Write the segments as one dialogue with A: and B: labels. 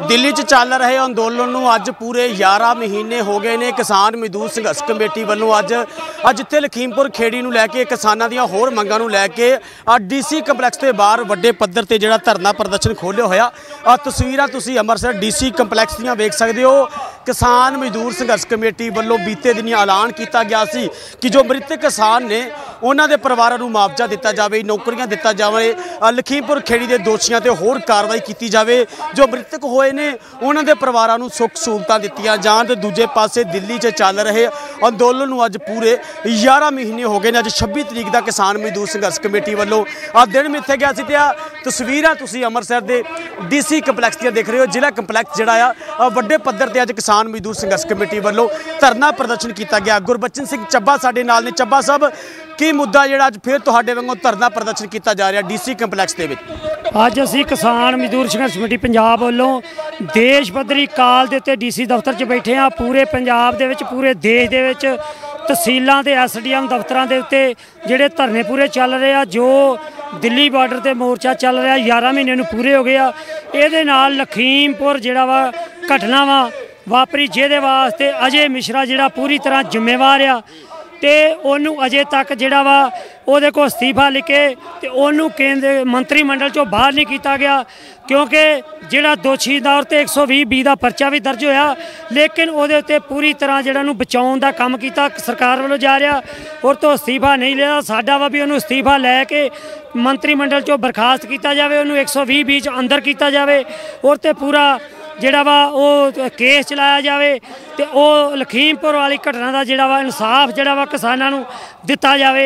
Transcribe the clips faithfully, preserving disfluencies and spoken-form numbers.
A: दिल्ली च चल रहे अंदोलन नूं अज पूरे ग्यारह महीने हो गए ने। किसान मजदूर संघर्ष कमेटी वालों अज अज इत्थे लखीमपुर खेड़ी नूं लैके किसानां दीआं होर मंगां नूं लैके डी सी कंपलैक्स के बाहर वड्डे पद्धर ते जिहड़ा धरना प्रदर्शन खोलिया होया। तस्वीरां तुसीं अमृतसर डी सी कंपलैक्स दीआं वेख सकदे हो। किसान मजदूर संघर्ष कमेटी वालों बीते दिन ऐलान किया गया सी कि जो मृतक किसान ने उन्हां दे परिवारां नूं मुआवजा दिता जाए, नौकरियां दिता जाए, लखीमपुर खेड़ी के दोषियों ते होर कार्रवाई की जाए। जो मृतक होए ने उन्हां दे परिवारां नूं सुख सहूलतां दित्तियां जाण। ते दूजे पासे दिल्ली च चल रहे अंदोलन नूं अज पूरे ग्यारह महीने हो गए ने। अज छब्बी तरीक का किसान मजदूर संघर्ष कमेटी वालों आ दिन मिथे गया सी। तस्वीरां तुसीं अमृतसर के डी सी कंपलैक्स दी देख रहे हो। जिला कंपलैक्स जिहड़ा आ वड्डे पद्धर ते अज किसान मजदूर संघर्ष कमेटी वालों धरना प्रदर्शन किया गया। गुरबचन सिंह ਚੱਬਾ साडे नाल ने। ਚੱਬਾ साहब की मुद्दा जिहड़ा अज फिर तुहाडे वांगू धरना प्रदर्शन किया जा रहा डी सी कंपलैक्स दे विच?
B: अज असीं किसान मजदूर संघर्ष कमेटी पंजाब वालों देश पद्धरी काल दे उत्ते डी सी दफ्तर च बैठे हाँ। पूरे पंजाब दे विच पूरे देश दे विच तहसीलों के एस डी एम दफ्तरों के उत्ते जिहड़े धरने पूरे चल रहे आ। जो दिल्ली बार्डर ते मोर्चा चल रहा ग्यारह महीने नूं पूरे हो गए आ। इहदे नाल लखीमपुर जिहड़ा वा घटना वा वापरी जिहदे वास्ते अजय मिश्रा जिहड़ा पूरी तरह जिम्मेवार आ ते ओनू अजे तक जिहड़ा वा ओहदे को अस्तीफा लिखे ते ओनू केंद्र मंत्री मंडल चों बाहर नहीं किया गया, क्योंकि जिहड़ा दोषी दा ते एक सौ भी बी का परचा भी दर्ज होया, लेकिन ओहदे उत्ते पूरी तरह जिहड़ा नूं बचाउण दा काम कीता सरकार वालों जा रहा और तो अस्तीफा नहीं लिया। साडा वा भी ओनू अस्तीफा लैके मंत्री मंडल चों बरखास्त किया जाए, ओनू एक सौ भी बी च अंदर किया जाए और तो पूरा जिहड़ा वा वो केस चलाया जाए तो वो लखीमपुर वाली घटना का जिहड़ा वा इंसाफ जिहड़ा वा किसानां नूं दिता जाए।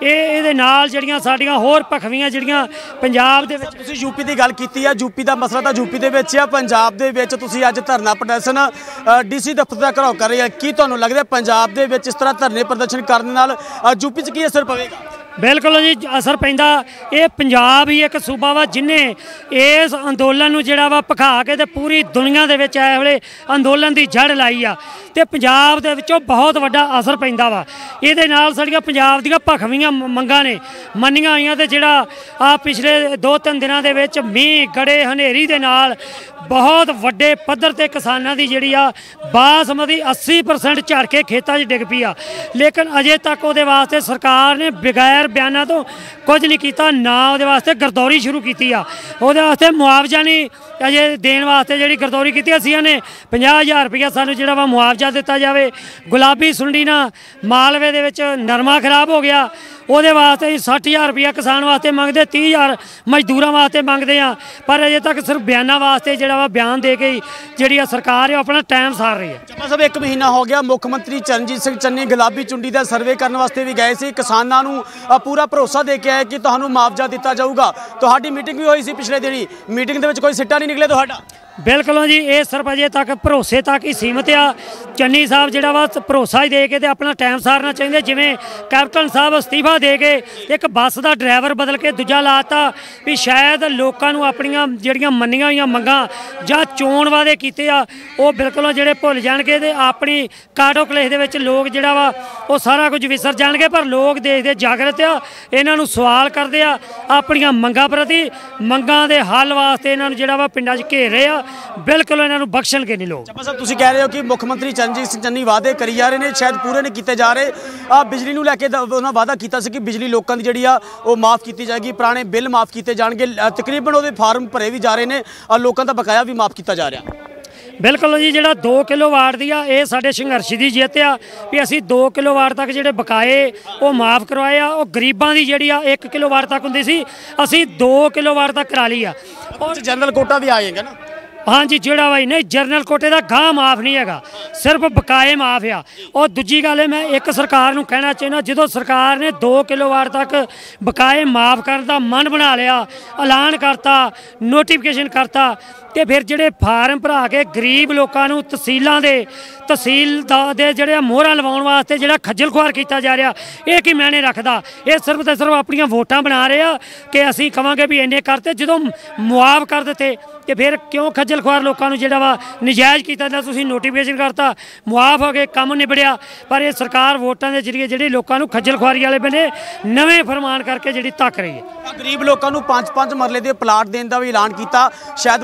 B: ये नाल जिहड़ियां साडीआं होर भखवियां जिहड़ियां पंजाब दे विच
A: तुसीं यूपी की गल कीती है। यूपी का मसला तो यूपी दे विच आ, पंजाब दे विच तुसीं अज धरना प्रदर्शन डी सी दफ्तर दा घरौ कर रहे हैं। की तुहानूं लगदा पंजाब दे विच इस तरह धरने प्रदर्शन करने नाल यूपी च की असर पवेगा?
B: बिल्कुल जी असर पैंदा। ये पंजाब ही एक सूबा वा जिन्हें इस अंदोलन नूं जिहड़ा वा भखा के ते पूरी दुनिया दे विच इस वेले अंदोलन की जड़ लाई आ ते पंजाब दे विचों बहुत वड्डा असर पैंदा वा। इहदे नाल साडीआं पंजाब दीआं भखवियां मंगां ने मन्नियां होईआं ते जिहड़ा आ पिछले दो तीन दिनां दे विच मींह गड़े हनेरी दे नाल बहुत वड्डे पद्धर ते किसानां दी जिहड़ी आ बासमती अस्सी परसेंट झड़ के खेतां 'च डिग पई आ, लेकिन अजे तक उहदे वास्ते सरकार ने बगैर बयानों तो कुछ नहीं किया ना। उहदे वास्ते गिरदौरी शुरू की आ, उहदे वास्ते मुआवजा नहीं अजे देने वास्ते जिहड़ी गिरदौरी की असीं ने पचास हज़ार रुपया सानूं जिहड़ा वा मुआवजा दिता जाए। गुलाबी सुंडी ना मालवे दे विच नरमा खराब हो गया, उहदे वास्ते सठ हज़ार रुपया किसान वास्ते मंगते, तीह हज़ार मजदूरों वास्ते मंगते हैं, पर अजे तक सिर्फ बयानों वास्ते जिहड़ा वा बयान दे के जिहड़ी सरकार है अपना टाइम सार रही है।
A: ਚੱਬਾ ਸਾਹਿਬ एक महीना हो गया मुख्यमंत्री चरणजीत सिंह चन्नी गुलाबी चुंडी का सर्वे करने वास्ते भी गए सी, किसानां नूं पूरा भरोसा दे के आए कि तुहानूं मुआवजा दिता जाऊगा। तुहाडी मीटिंग भी हुई सी पिछले दिनी, मीटिंग दे विच कोई सिट्टा नहीं निकले तुहाडा?
B: बिल्कुल जी, ये सिर्फ अजे तक भरोसे तक ही सीमित आ। चन्नी साहब जिहड़ा वा भरोसा ही दे के अपना टाइम सारना चाहिए। जिवें कैप्टन साहब अस्तीफा दे के एक बस का ड्राइवर बदल के दूजा लाता भी शायद लोगों को अपनियां जिहड़ियां मन्नियां होईयां मंगां जां चोण वादे कीते आ वो बिल्कुल जिहड़े भुल जाणगे ते अपनी काटो कलेश दे विच लोग जिहड़ा वा वो सारा कुछ विसर जाणगे। पर लोग देश दे जागृत आ, इन्हां नूं सवाल करदे आ अपनियां मंगां प्रति, मंगां दे हल वास्ते इन्हां नूं जिहड़ा वा पिंडां 'च घेर रहे आ। बिल्कुल इन्हां नूं बख्शणगे नहीं लोग।
A: ਚੱਬਾ ਸਾਹਿਬ ਤੁਸੀਂ कह रहे हो कि मुख्यमंत्री चरणजीत सिंह चन्नी वादे करी जा रहे हैं, शायद पूरे नहीं किए जा रहे। आ बिजली नूं लैके उन्होंने वादा किया कि बिजली लोगों की जिहड़ी आ वो माफ़ की जाएगी, पुराने बिल माफ़ किए जाएंगे, तकरीबन वो फार्म भरे भी जा रहे हैं, लोगों का बकाया भी माफ़ किया जा रहा।
B: बिल्कुल जी, जिहड़ा दो किलो वाट दी आ ये साडे संघर्ष की जित आ भी असीं दो किलो वाट तक जिहड़े बकाए वो माफ़ करवाए आ। गरीबां दी जिहड़ी आ एक किलो वाट तक हुंदी सी, असीं दो किलो वाट तक करा ली आ।
A: और जनरल कोटा भी आएगा ना?
B: हाँ जी, जोड़ा भाई नहीं जरनल कोटे का गांह माफ़ नहीं है, सिर्फ बकाए माफ़ आ। और दूजी गल मैं एक सरकार नूं कहना चाहना, जो सरकार ने दो किलो वाट तक बकाए माफ़ करने का मन बना लिया, ऐलान करता, नोटिफिकेशन करता, तो फिर जिहड़े फार्म भरा के गरीब लोगों नूं तहसीलों के तहसील दे जिहड़े मोहरां लवाउण वास्ते जिहड़ा खज्जल खुआर किया जा रहा, ये की मैंने रखदा। ये सिर्फ तो सिर्फ अपनी वोटां बना रहे आ कि असीं कहांगे भी इन्ने करते, जो मुआफ कर दिते तो फिर क्यों खज्जल खुआर लोगों जिहड़ा वा नजायज़ किया जाता। तुसीं नोटिफिकेशन करता, मुआफ हो गए, काम निबड़िया, पर यह सरकार वोटां के जरिए जिहड़े लोगों खज्जल खुआरी वाले बने नवे फरमान करके जिहड़ी तक रही है।
A: गरीब लोगों को पांच पांच मरले के प्लाट देने का भी ऐलान किया, शायद मुख्यमंत्री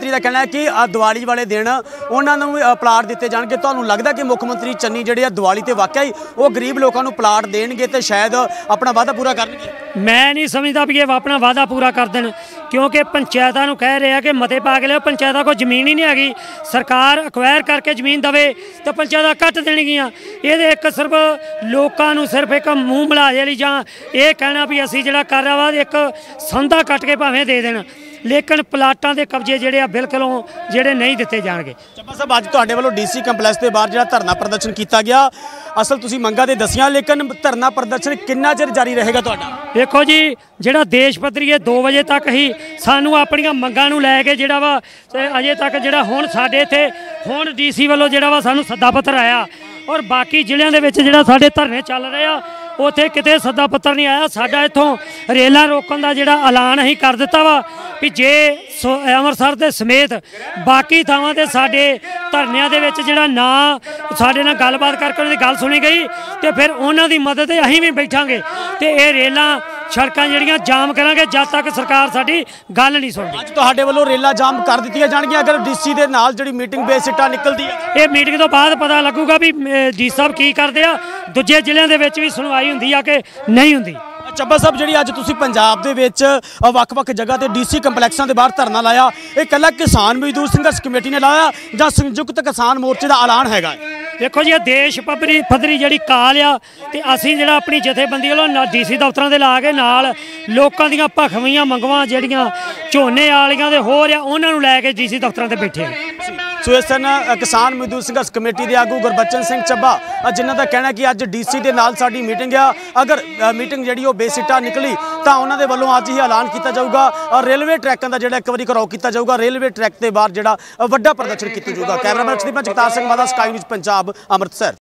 A: ਮੰਤਰੀ ਦਾ ਕਹਿਣਾ ਹੈ ਕਿ ਅ, ਦੀਵਾਲੀ ਵਾਲੇ ਦਿਨ ਉਹਨਾਂ ਨੂੰ ਵੀ, ਅ, ਪਲਾਟ ਦਿੱਤੇ ਜਾਣਗੇ। ਤੁਹਾਨੂੰ ਲੱਗਦਾ ਕਿ ਮੁੱਖ ਮੰਤਰੀ ਚੰਨੀ ਜਿਹੜੇ ਆ ਦੀਵਾਲੀ ਤੇ ਵਾਕਿਆ ਹੀ ਉਹ ਗਰੀਬ ਲੋਕਾਂ ਨੂੰ ਪਲਾਟ ਦੇਣਗੇ ਤੇ ਸ਼ਾਇਦ ਆਪਣਾ ਵਾਅਦਾ ਪੂਰਾ ਕਰਨਗੇ?
B: ਮੈਂ ਨਹੀਂ ਸਮਝਦਾ ਵੀ ਇਹ ਆਪਣਾ ਵਾਅਦਾ ਪੂਰਾ ਕਰ ਦੇਣ, ਕਿਉਂਕਿ ਪੰਚਾਇਤਾਂ ਨੂੰ ਕਹਿ ਰਹੇ ਆ ਕਿ ਮਤੇ ਪਾ ਕੇ ਲਿਓ। ਪੰਚਾਇਤਾਂ ਕੋਲ ਜ਼ਮੀਨ ਹੀ ਨਹੀਂ ਹੈਗੀ, ਸਰਕਾਰ ਅਕਵਾਇਰ ਕਰਕੇ ਜ਼ਮੀਨ ਦੇਵੇ ਤਾਂ ਪੰਚਾਇਤਾਂ ਕੱਟ ਦੇਣਗੀਆਂ। ਇਹਦੇ ਇੱਕ ਸਿਰਫ ਲੋਕਾਂ ਨੂੰ ਸਿਰਫ ਇੱਕ ਮੂੰਹ ਮਲਾਜੇ ਲਈ ਜਾਂ ਇਹ ਕਹਿਣਾ ਵੀ ਅਸੀਂ ਜਿਹੜਾ ਕਰ ਰਿਹਾ ਵਾ ਇੱਕ ਸੰਧਾ ਕੱਟ ਕੇ ਭਾਵੇਂ ਦੇ ਦੇਣ, ਲੇਕਿਨ ਪਲਾਟਾਂ ਦੇ ਕਬਜ਼ੇ ਜਿਹੜੇ ਆ ਬਿਲਕੁਲੋਂ ਜਿਹੜੇ ਨਹੀਂ ਦਿੱਤੇ ਜਾਣਗੇ।
A: ਚੱਬਾ ਸਾਹਿਬ, ਅੱਜ ਤੁਹਾਡੇ ਵੱਲੋਂ ਡੀਸੀ ਕੰਪਲੈਕਸ ਦੇ ਬਾਹਰ ਜਿਹੜਾ ਧਰਨਾ ਪ੍ਰਦਰਸ਼ਨ ਕੀਤਾ ਗਿਆ, ਅਸਲ ਤੁਸੀਂ ਮੰਗਾਂ ਤੇ ਦੱਸੀਆਂ, ਲੇਕਿਨ ਧਰਨਾ ਪ੍ਰਦਰਸ਼ਨ ਕਿੰਨਾ ਚਿਰ ਜਾਰੀ ਰਹੇਗਾ ਤੁਹਾਡਾ?
B: ਦੇਖੋ ਜੀ, ਜਿਹੜਾ ਦੇਸ਼ ਪੱਧਰੀ ਹੈ ਦੋ ਵਜੇ ਤੱਕ ਹੀ ਸਾਨੂੰ ਆਪਣੀਆਂ ਮੰਗਾਂ ਨੂੰ ਲੈ ਕੇ ਜਿਹੜਾ ਵਾ ਤੇ ਅਜੇ ਤੱਕ ਜਿਹੜਾ ਹੁਣ ਸਾਡੇ ਇੱਥੇ ਹੁਣ ਡੀਸੀ ਵੱਲੋਂ ਜਿਹੜਾ ਵਾ ਸਾਨੂੰ ਸੱਦਾ ਪੱਤਰ ਆਇਆ, ਔਰ ਬਾਕੀ ਜ਼ਿਲ੍ਹਿਆਂ ਦੇ ਵਿੱਚ ਜਿਹੜਾ ਸਾਡੇ ਧਰਨੇ ਚੱਲ ਰਹੇ ਆ ਉੱਥੇ ਕਿਤੇ ਸੱਦਾ ਪੱਤਰ ਨਹੀਂ ਆਇਆ। ਸਾਡਾ ਇੱਥੋਂ ਰੇਲਾਂ ਰੋਕਣ ਦਾ ਜਿਹੜਾ ਐਲਾਨ ਅਸੀਂ ਕਰ ਦਿੱਤਾ ਵਾ ਵੀ ਜੇ ਅੰਮ੍ਰਿਤਸਰ ਦੇ ਸਮੇਤ ਬਾਕੀ ਥਾਵਾਂ ਤੇ ਸਾਡੇ ਧਰਨਿਆਂ ਦੇ ਵਿੱਚ ਜਿਹੜਾ ਨਾ ਸਾਡੇ ਨਾਲ ਗੱਲਬਾਤ ਕਰਕੇ ਉਹਨਾਂ ਦੀ ਗੱਲ ਸੁਣੀ ਗਈ ਤੇ ਫਿਰ ਉਹਨਾਂ ਦੀ ਮਦਦ ਤੇ ਅਸੀਂ ਵੀ ਬੈਠਾਂਗੇ ਤੇ ਇਹ ਰੇਲਾਂ ਸੜਕਾਂ ਜਿਹੜੀਆਂ ਜਾਮ ਕਰਾਂਗੇ ਜਦ ਤੱਕ ਸਰਕਾਰ ਸਾਡੀ ਗੱਲ ਨਹੀਂ ਸੁਣਦੀ।
A: ਅੱਜ ਤੁਹਾਡੇ ਵੱਲੋਂ ਰੇਲਾਂ ਜਾਮ ਕਰ ਦਿੱਤੀਆਂ ਜਾਣਗੀਆਂ ਅਗਰ ਡੀਸੀ ਦੇ ਨਾਲ ਜਿਹੜੀ ਮੀਟਿੰਗ ਬੇਸਿੱਟਾ ਨਿਕਲਦੀ ਹੈ?
B: ਇਹ ਮੀਟਿੰਗ ਤੋਂ ਬਾਅਦ ਪਤਾ ਲੱਗੂਗਾ ਵੀ ਡੀ ਸਾਹਿਬ ਕੀ ਕਰਦੇ ਆ, ਦੂਜੇ ਜ਼ਿਲ੍ਹਿਆਂ ਦੇ ਵਿੱਚ ਵੀ ਸੁਣਵਾਈ ਹੁੰਦੀ ਆ ਕਿ ਨਹੀਂ ਹੁੰਦੀ।
A: ਚੱਬਾ ਸਾਹਿਬ, ਜਿਹੜੀ ਅੱਜ ਤੁਸੀਂ ਪੰਜਾਬ ਦੇ ਵਿੱਚ ਵੱਖ-ਵੱਖ ਜਗ੍ਹਾ ਤੇ ਡੀਸੀ ਕੰਪਲੈਕਸਾਂ ਦੇ ਬਾਹਰ ਧਰਨਾ ਲਾਇਆ, ਇਹ ਇਕੱਲਾ ਕਿਸਾਨ ਮਜ਼ਦੂਰ ਸੰਘਰਸ਼ ਕਮੇਟੀ ਨੇ ਲਾਇਆ ਜਾਂ ਸੰਯੁਕਤ ਕਿਸਾਨ ਮੋਰਚੇ ਦਾ ਐਲਾਨ ਹੈਗਾ?
B: ਦੇਖੋ ਜੀ, ਇਹ ਦੇਸ਼ ਪੱਧਰੀ ਪੱਧਰੀ ਜਿਹੜੀ ਕਾਲ ਆ ਤੇ ਅਸੀਂ ਜਿਹੜਾ ਆਪਣੀ ਜਥੇਬੰਦੀ ਵੱਲੋਂ ਡੀਸੀ ਦਫ਼ਤਰਾਂ ਦੇ ਲਾ ਕੇ ਨਾਲ ਲੋਕਾਂ ਦੀਆਂ ਭਖਵੀਆਂ ਮੰਗਵਾਂ ਜਿਹੜੀਆਂ ਝੋਨੇ ਵਾਲੀਆਂ ਦੇ ਹੋਰ ਆ ਉਹਨਾਂ ਨੂੰ ਲੈ ਕੇ ਡੀਸੀ ਦਫ਼ਤਰਾਂ ਤੇ ਬੈਠੇ ਆ।
A: ਸੋ ਇਸ ਸਨ ਕਿਸਾਨ ਮਜ਼ਦੂਰ ਸੰਘਰਸ਼ ਕਮੇਟੀ ਦੇ ਆਗੂ ਗੁਰਬਚਨ ਸਿੰਘ ਚੱਬਾ, ਜਿਨ੍ਹਾਂ ਦਾ ਕਹਿਣਾ ਕਿ ਅੱਜ ਡੀਸੀ ਦੇ ਨਾਲ ਸਾਡੀ ਮੀਟਿੰਗ ਆ, ਅਗਰ ਮੀਟਿੰਗ ਜਿਹੜੀ ਉਹ ਬੇਸਿੱਟਾ ਨਿਕਲੀ ਤਾਂ ਉਹਨਾਂ ਦੇ ਵੱਲੋਂ ਅੱਜ ਹੀ ਐਲਾਨ ਕੀਤਾ ਜਾਊਗਾ ਔਰ ਰੇਲਵੇ ਟਰੈਕਾਂ ਦਾ ਜਿਹੜਾ ਇੱਕ ਵਾਰੀ ਘਰਾਓ ਕੀਤਾ ਜਾਊਗਾ। ਰੇਲਵੇ ਟਰੈਕ ਦੇ ਬਾਹਰ ਜਿਹੜਾ ਵੱਡਾ ਪ੍ਰਦਰਸ਼ਨ ਕੀਤਾ ਜਾਊਗਾ। ਕੈਮਰਾਮੈਨ ਜਗਤਾਰ ਸਿੰਘ ਮਾਦਾ, ਸਕਾਈ ਨਿਊਜ਼ ਪੰਜਾਬ, ਅੰਮ੍ਰਿਤਸਰ।